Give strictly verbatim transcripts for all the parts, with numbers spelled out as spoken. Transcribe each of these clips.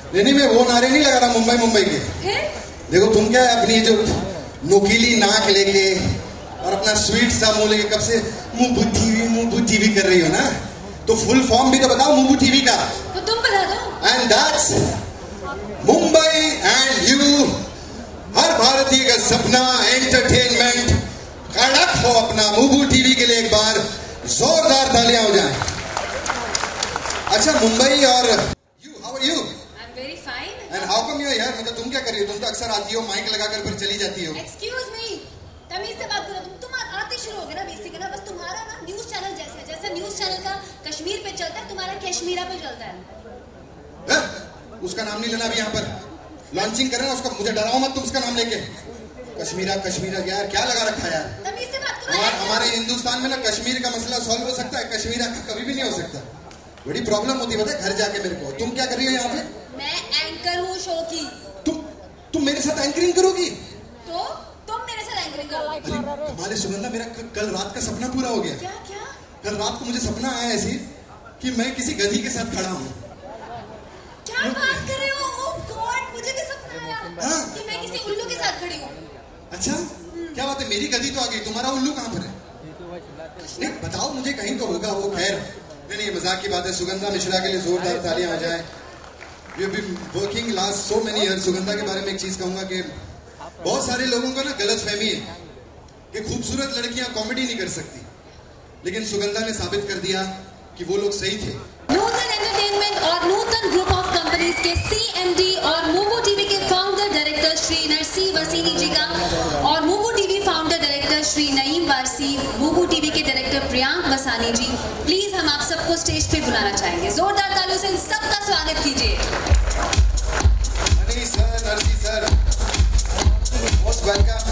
नहीं नहीं, मैं वो नारे नहीं लगा रहा मुंबई मुंबई के। देखो तुम क्या है अपनी जो नोकीली नाक लेके और अपना स्वीट सा मुंह लेके कब से मुंबू टीवी मुंबू टीवी कर रही हो ना, तो फुल फॉर्म भी तो बताओ मुंबू टीवी का। तो तुम बता दो। And that's Mumbai and you, हर भारतीय का सपना एंटरटेनमेंट। कड़क हो अपना मुंबू टीवी के लिए, एक बार जोरदार तालियां हो जाएं। अच्छा मुंबई और you, how are you? I am very fine. And how come you are here? मतलब तुम क्या कर रही हो? तुम तो अक्सर आती हो माइक लगाकर फिर चली जाती हो। एक्सक्यूज मी, तमीज से बात करो। तुम तुम आते शुरू हो गए ना बेसिक है ना, बस तुम्हारा ना न्यूज़ चैनल जैसे है, जैसे न्यूज़ चैनल का कश्मीर पे चलता है, तुम्हारा कश्मीरा पे चलता है। है? उसका नाम नहीं लेना अभी यहाँ पर, लॉन्चिंग करे ना उसका, मुझे डराओ मत तुम उसका नाम लेके। कश्मीरा कश्मीरा यार क्या लगा रखा है यार? तमीज से बात करो। हमारे, हमारे हिंदुस्तान में ना कश्मीर का मसला सॉल्व हो सकता है, कश्मीरा का कभी भी नहीं हो सकता। बड़ी प्रॉब्लम होती है पता है घर जाके मेरे को। तुम क्या कर रही हो यहाँ पे? मैं एंकर हूँ शो की। तुम तुम मेरे साथ एंकरिंग करोगी? तो तुम मेरे साथ एंकरिंग करोगी। अरे कमाल है सुगंधा, मेरा कल रात का सपना पूरा हो गया। क्या क्या? कल रात को मुझे सपना आया ऐसी कि मैं किसी गधी के साथ खड़ा हूँ। क्या बात कर रहे हो? ओह गॉड, मुझे भी सपना आया हाँ? कि मैं किसी उल्लू के साथ खड़ी हूँ। अच्छा क्या बात है, मेरी गधी तो आ गई, तुम्हारा उल्लू कहाँ पर है? नहीं बताओ मुझे, कहीं तो होगा वो। खैर नहीं नहीं, मजाक की बात है। सुगंधा मिश्रा के लिए जोरदार तालियां हो जाए। You have been working last so many year. Sugandha के बारे में एक चीज कहूंगा कि बहुत सारे लोगों को ना गलत फहमी है कि खूबसूरत लड़कियां कॉमेडी नहीं कर सकती, लेकिन सुगंधा ने साबित कर दिया कि वो लोग सही थे। नूतन एंटरटेनमेंट और नूतन ग्रुप ऑफ कंपनीज के सीएमडी और मूवो टीवी के फाउंडर डायरेक्टर श्री नरसी वसीनी जी का, और Movo TV founder director Shri Naeem Warsi, Movo TV के डायरेक्टर प्रियांक वसानी जी, प्लीज हम आप सबको स्टेज पे बुलाना चाहेंगे। जोरदार तालियों से इन सबका स्वागत कीजिए। Narsi sir, Narsi sir, most welcome.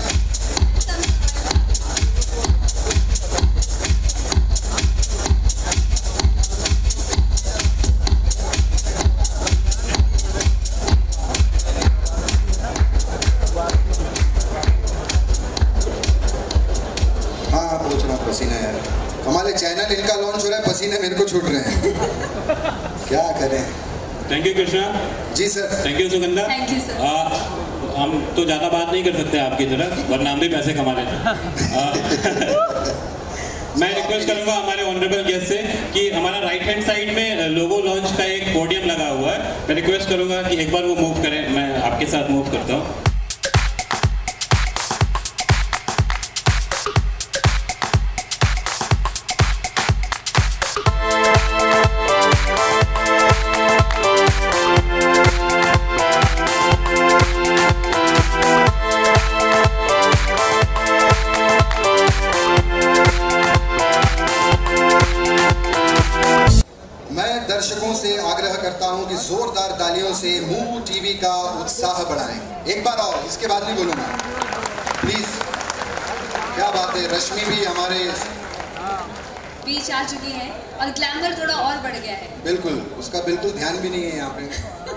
पसीना यार, हमारे चैनल इनका लॉन्च हो रहा है, पसीने मेरे को छूट रहे हैं। क्या करें। Thank you Krishna ji sir. Thank you Sugandha. Thank you sir. हम तो ज़्यादा बात नहीं कर सकते आपकी तरह, वरना हम भी पैसे कमा लेते। मैं रिक्वेस्ट करूंगा हमारे ऑनरेबल गेस्ट से कि हमारा राइट हैंड साइड में लोगो लॉन्च का एक पोडियम लगा हुआ है, मैं रिक्वेस्ट करूंगा कि एक बार वो मूव करें। मैं आपके साथ मूव करता हूँ। दर्शकों से आग्रह करता हूं कि जोरदार तालियों से मूवो टीवी का उत्साह बढ़ाएं। एक बार और, इसके बाद नहीं बोलूंगा प्लीज। क्या बात है, रश्मि भी हमारे बीच आ चुकी है और ग्लैमर थोड़ा और बढ़ गया है। बिल्कुल, उसका बिल्कुल ध्यान भी नहीं है यहाँ पे।